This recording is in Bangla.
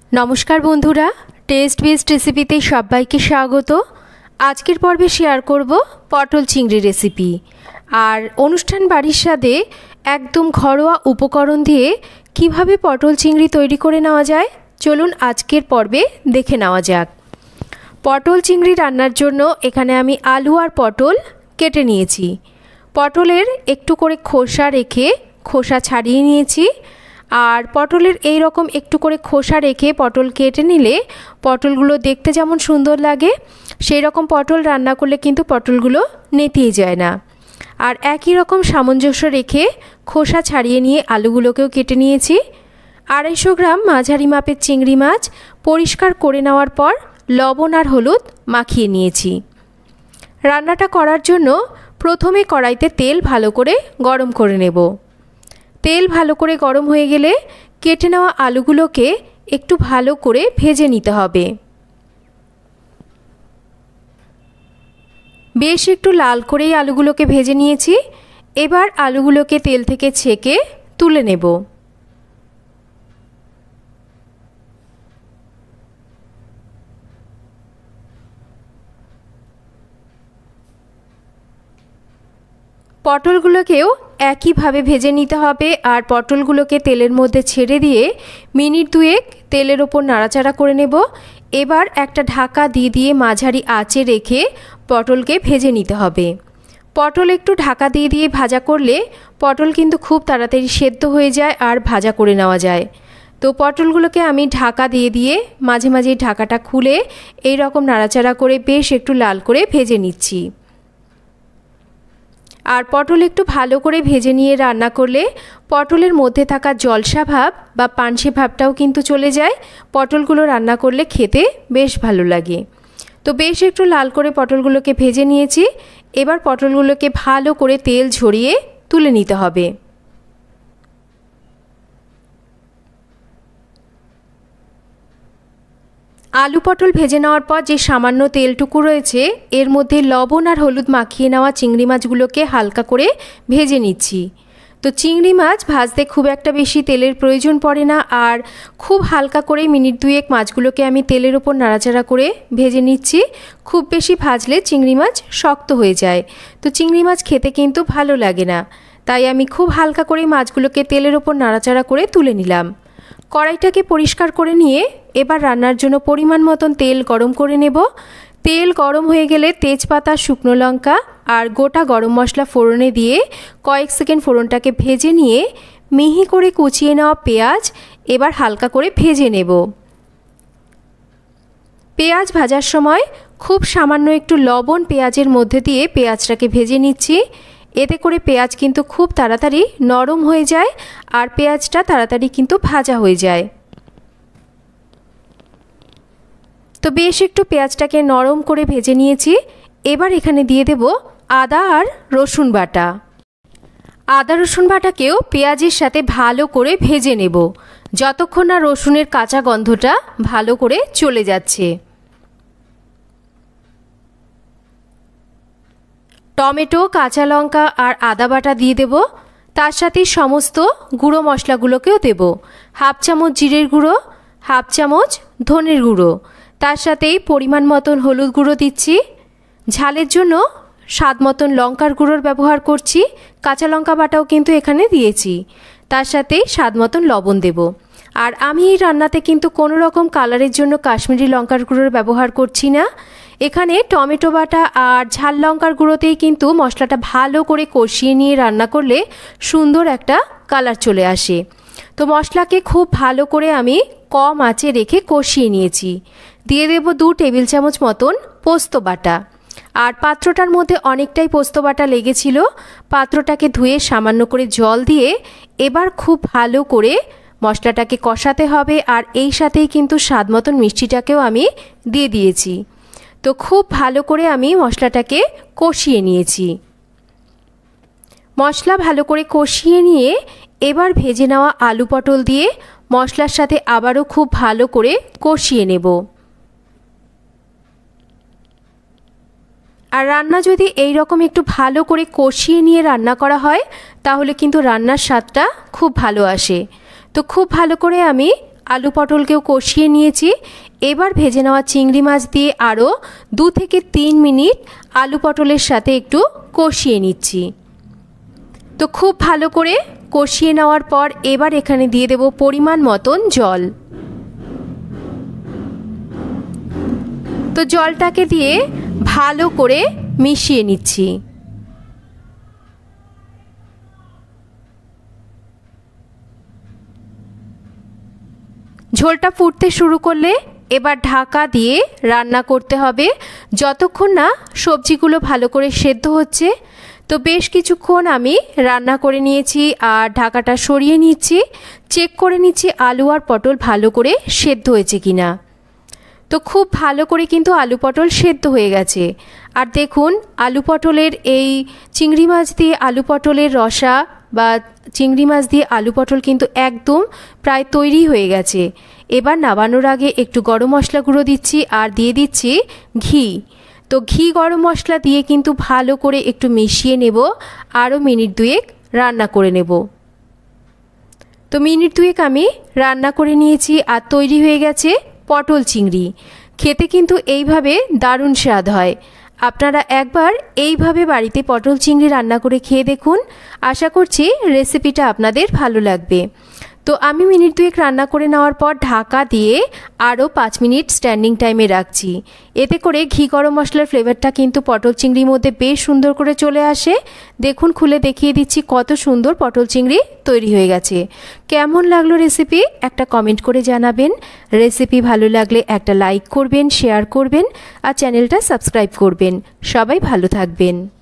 नमस्कार बंधुरा टेस्ट बेस्ट रेसिपिते सबाइके स्वागत। आजकेर पर्वे शेयर करब पटल चिंगड़ी रेसिपि और अनुष्ठान बाड़ीर साथे एकदम घरोया उपकरण दिए किभाबे पटल चिंगड़ी तैरी करे नेওয়া যায় चलुन आजकेर पर्वे देखे नेওয়া যাক। पटल चिंगड़ी रान्नार जोन्नो एखाने आमी आलू और पटल केटे निয়েছি। पटलेर एकटू करे खोसा रेखे खोसा छाड़िए निয়েছি और पटलेर এই রকম একটু করে খোসা রেখে পটল কেটে নিলে পটলগুলো দেখতে যেমন সুন্দর লাগে সেই রকম পটল রান্না করলে কিন্তু পটলগুলো নেতিয়ে যায় না। আর একই রকম সামঞ্জস্য রেখে খোসা ছাড়িয়ে নিয়ে আলুগুলোকেও কেটে নিয়েছি। 250 গ্রাম মাঝারি মাপের চিংড়ি মাছ পরিষ্কার করে নেওয়ার পর লবণ আর হলুদ মাখিয়ে নিয়েছি। রান্নাটা করার জন্য প্রথমে কড়াইতে তেল ভালো করে গরম করে নেব। तेल भालो करे गरम हो गेले केटे नेওয়া आलूगुलोके एकटू भालो करे भेजे निते हबे। बेश एकटू लाल करे आलूगुलोके भेजे निয়েছি। एबार आलूगुलोके तेल थेके छेके तुले नेब। पटलगुलोकेও একই ভাবে ভেজে নিতে হবে আর পটলগুলোকে তেলের মধ্যে ছেড়ে দিয়ে মিনিট দুয়েক তেলের উপর নাড়াচাড়া করে নেব। এবার একটা ঢাকা দিয়ে মাঝারি আঁচে রেখে পটলকে ভেজে নিতে হবে। পটল একটু ঢাকা দিয়ে ভাজা করলে পটল কিন্তু খুব তাড়াতাড়ি সেদ্ধ হয়ে যায় আর ভাজা করে নেওয়া যায়। তো পটলগুলোকে আমি ঢাকা দিয়ে মাঝে মাঝে ঢাকাটা খুলে এই রকম নাড়াচাড়া করে বেশ একটু লাল করে ভেজে নিচ্ছি। আর পটল একটু ভালো করে ভেজে নিয়ে রান্না করলে পটলের মধ্যে থাকা জলসা ভাব বা পানসে ভাবটাও কিন্তু চলে যায়। পটলগুলো রান্না করলে খেতে বেশ ভালো লাগে। তো বেশ একটু লাল করে পটলগুলোকে ভেজে নিয়েছি। এবার পটলগুলোকে ভালো করে তেল ঝরিয়ে তুলে নিতে হবে। आलू पटल भेजे नेওয়ার पर जे सामान्य तेलटुकू रयेछे एर मध्य लवण और हलुद माखिए नेওয়া चिंगड़ी माछगुलोके हालका करे भेजे निচ্ছি। तो चिंगड़ी माछ भाजते खूब एकटा बेशी तेलेर प्रयोजन पड़े ना और खूब हालका करे मिनिट दुएक माछगुलोके आमी तेलेर ओपर नाड़ाचाड़ा करे भेजे निচ্ছি। खूब बेशी भाजले चिंगड़ी माछ शक्त हये जाय। तो चिंगड़ी माछ खेते किन्तु भालो लागे ना, ताई आमी खूब हालका करे माछगुलोके तेलेर ओपर नाड़ाचाड़ा करे तुले निलाम। कड़ाईटाके परिष्कार करे निये एबार रान्नार जोन्नो परिमाण मतन तेल गरम करे नेब। तेल गरम हो गेले तेजपाता शुकनो लंका और गोटा गरम मशला फोड़ने दिए कयेक सेकेंड फोड़नटाके भेजे निये मिहि करे कुचिए नेওয়া पेঁয়াজ एबार हालका करे भेजे नेब। पेঁয়াজ भाजार समय खूब सामान्य एकटू लवण पेঁয়াজের मध्य दिए पेঁয়াজटाके भेजे निচ্ছি। एते करे पेঁয়াজ किन्तु खूब ताड़ाताड़ी नरम हो जाए और पेঁয়াজটা ताड़ाताड़ी किन्तु भाजा हो जाए। तो बेश एकटू पेঁয়াজটাকে नरम करे भेजे निয়েছি। एबार एखाने दिए देब आदा और रसुन बाटा। आदा रसुन बाटाकेও পেঁয়াজের साथे भालो करे भेजे नेब যতক্ষণ না রসুনের কাঁচা গন্ধটা ভালো করে চলে যাচ্ছে। टमेटो काँचा लंका और आदा बाटा दिए देब। तार साथे समस्त गुड़ो मशलागुलोकेও देब। हाफ चामच जिरेर गुड़ो, हाफ चामच धनेर गुड़ो, तार साथेই परिमाण मतन हलुद गुड़ो दिচ্ছি। झालेर जोन्नो स्वाद मतन लंकार गुड़ोर व्यवहार करছি। काँचा लंका बाटाও কিন্তু এখানে দিয়েছি। तार साथेই स्वाद मतन लवण देब। और आमी এই রান্নাতে কিন্তু কোনো রকম কালারের জন্য কাশ্মীরি লঙ্কার গুঁড়োর ব্যবহার করছি না। এখানে টমেটো বাটা আর ঝাল লঙ্কার গুঁড়োতেই কিন্তু মশলাটা ভালো করে কষিয়ে নিয়ে রান্না করলে সুন্দর একটা কালার চলে আসে। তো মশলাকে খুব ভালো করে আমি কম আঁচে রেখে কষিয়ে নিয়েছি। দিয়ে দেব 2 টেবিল চামচ মতন পোস্ত বাটা। আর পাত্রটার মধ্যে অনেকটাই পোস্ত বাটা লেগেছিল। পাত্রটাকে ধুয়ে সামান্য করে জল দিয়ে এবার খুব ভালো করে মশলাটাকে কষাতে হবে। আর এই সাথেই কিন্তু স্বাদ মতন মিষ্টিটাকেও আমি দিয়ে দিয়েছি। তো খুব ভালো করে আমি মশলাটাকে কষিয়ে নিয়েছি। মশলা ভালো করে কষিয়ে নিয়ে এবার ভেজে নেওয়া আলু পটল দিয়ে মশলার সাথে আবারও খুব ভালো করে কষিয়ে নেব। আর রান্না যদি এই রকম একটু ভালো করে কষিয়ে নিয়ে রান্না করা হয় তাহলে কিন্তু রান্নার স্বাদটা খুব ভালো আসে। তো খুব ভালো করে আমি আলু পটলকেও কষিয়ে নিয়েছি। এবার ভেজে নেওয়া চিংড়ি মাছ দিয়ে আরও 2 থেকে 3 মিনিট আলু পটলের সাথে একটু কষিয়ে নিচ্ছি। তো খুব ভালো করে কষিয়ে নেওয়ার পর এবার এখানে দিয়ে দেব পরিমাণ মতন জল। তো জলটাকে দিয়ে ভালো করে মিশিয়ে নিচ্ছি। ঝোলটা ফুটতে শুরু করলে এবার ঢাকা দিয়ে রান্না করতে হবে যতক্ষণ না সবজিগুলো ভালো করে সেদ্ধ হচ্ছে। তো বেশ কিছুক্ষণ আমি রান্না করে নিয়েছি আর ঢাকাটা সরিয়ে নিচ্ছি, চেক করে নিচ্ছি আলু আর পটল ভালো করে সেদ্ধ হয়েছে কিনা। তো খুব ভালো করে কিন্তু আলু পটল সেদ্ধ হয়ে গেছে। আর দেখুন আলু পটলের এই চিংড়ি মাছ দিয়ে আলু পটলের রসা বা চিংড়ি মাছ দিয়ে আলু পটল কিন্তু একদম প্রায় তৈরি হয়ে গেছে। এবার নামানোর আগে একটু গরম মশলা গুঁড়ো দিচ্ছি আর দিয়ে দিচ্ছি ঘি। তো ঘি গরম মশলা দিয়ে কিন্তু ভালো করে একটু মিশিয়ে নেব, আরও মিনিট 2 রান্না করে নেব। তো মিনিট 2 আমি রান্না করে নিয়েছি আর তৈরি হয়ে গেছে পটল চিংড়ি। খেতে কিন্তু এইভাবে দারুণ স্বাদ হয়। আপনারা একবার এইভাবে বাড়িতে পটল চিংড়ি রান্না করে খেয়ে দেখুন, আশা করছি রেসিপিটা আপনাদের ভালো লাগবে। তো আমি মিনিট 2 রান্না করে নেওয়ার পর ঢাকা দিয়ে আরও 5 মিনিট স্ট্যান্ডিং টাইমে রাখছি। এতে করে ঘি গরম মশলার ফ্লেভারটা কিন্তু পটল চিংড়ির মধ্যে বেশ সুন্দর করে চলে আসে। দেখুন খুলে দেখিয়ে দিচ্ছি কত সুন্দর পটল চিংড়ি তৈরি হয়ে গেছে। কেমন লাগলো রেসিপি একটা কমেন্ট করে জানাবেন। রেসিপি ভালো লাগলে একটা লাইক করবেন, শেয়ার করবেন আর চ্যানেলটা সাবস্ক্রাইব করবেন। সবাই ভালো থাকবেন।